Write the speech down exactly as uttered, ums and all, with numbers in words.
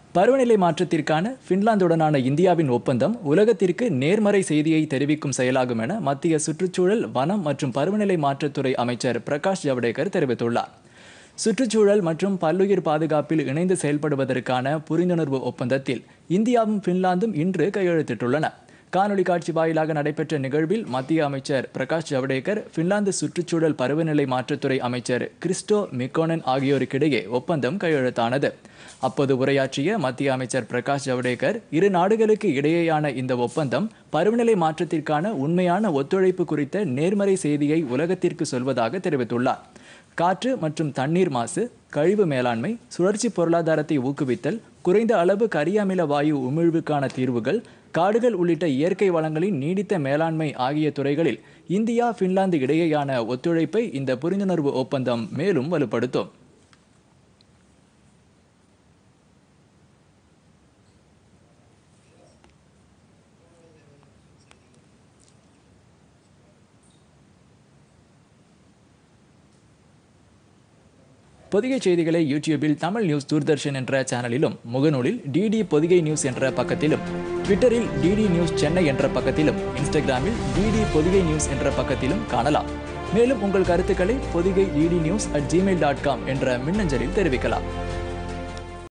பருவநிலை மாற்றத்திற்கான பின்லாந்துடனான இந்தியாவின் ஒப்பந்தம் உலகத்திற்கு நேர்மறை செய்தியை தெரிவிக்கும் செயலாகும் என மத்திய சுற்றுச்சூழல், வனம் மற்றும் பருவநிலை மாற்றத்துறை அமைச்சர் பிரகாஷ் ஜவடேகர் தெரிவித்துள்ளார். சுற்றுச்சூழல் மற்றும் பல்லுயிர் பாதுகாப்பில் இணைந்து செயல்படுவதற்கான புரிந்துணர்வு ஒப்பந்தத்தில் இந்தியாவும் பின்லாந்தும் இன்று கையெழுத்திட்டுள்ளன. காணொலி காட்சி வாயிலாக நடைபெற்ற நிகழ்வில் மத்திய அமைச்சர் பிரகாஷ் ஜவடேகர், பின்லாந்து சுற்றுச்சூழல் பருவநிலை மாற்றத்துறை அமைச்சர் கிறிஸ்டோ மிக்கோனன் ஆகியோருக்கிடையே ஒப்பந்தம் கையெழுத்தானது. அப்போது உரையாற்றிய மத்திய அமைச்சர் பிரகாஷ் ஜவடேகர், இரு நாடுகளுக்கு இடையேயான இந்த ஒப்பந்தம் பருவநிலை மாற்றத்திற்கான உண்மையான ஒத்துழைப்பு குறித்த நேர்மறை செய்தியை உலகத்திற்கு சொல்வதாக தெரிவித்துள்ளார். காற்று மற்றும் தண்ணீர் மாசு, கழிவு மேலாண்மை, சுழற்சி பொருளாதாரத்தை ஊக்குவித்தல், குறைந்த அளவு கரியமில வாயு உமிழ்வுக்கான தீர்வுகள், காடுகள் உள்ளிட்ட இயற்கை வளங்களின் நீடித்த மேலாண்மை ஆகிய துறைகளில் இந்தியா, பின்லாந்து இடையேயான ஒத்துழைப்பை இந்த புரிந்துணர்வு ஒப்பந்தம் மேலும் வலுப்படுத்தும். பொதிகை செய்திகளை யூடியூபில் தமிழ் நியூஸ் தூர்தர்ஷன் என்ற சேனலிலும், முகநூலில் டிடி பொதிகை நியூஸ் என்ற பக்கத்திலும், ட்விட்டரில் டிடி நியூஸ் சென்னை என்ற பக்கத்திலும், இன்ஸ்டாகிராமில் டிடி பொதிகை நியூஸ் என்ற பக்கத்திலும் காணலாம். மேலும் உங்கள் கருத்துக்களை Podhigai DD news at gmail dot com என்ற மின்னஞ்சலில் தெரிவிக்கலாம்.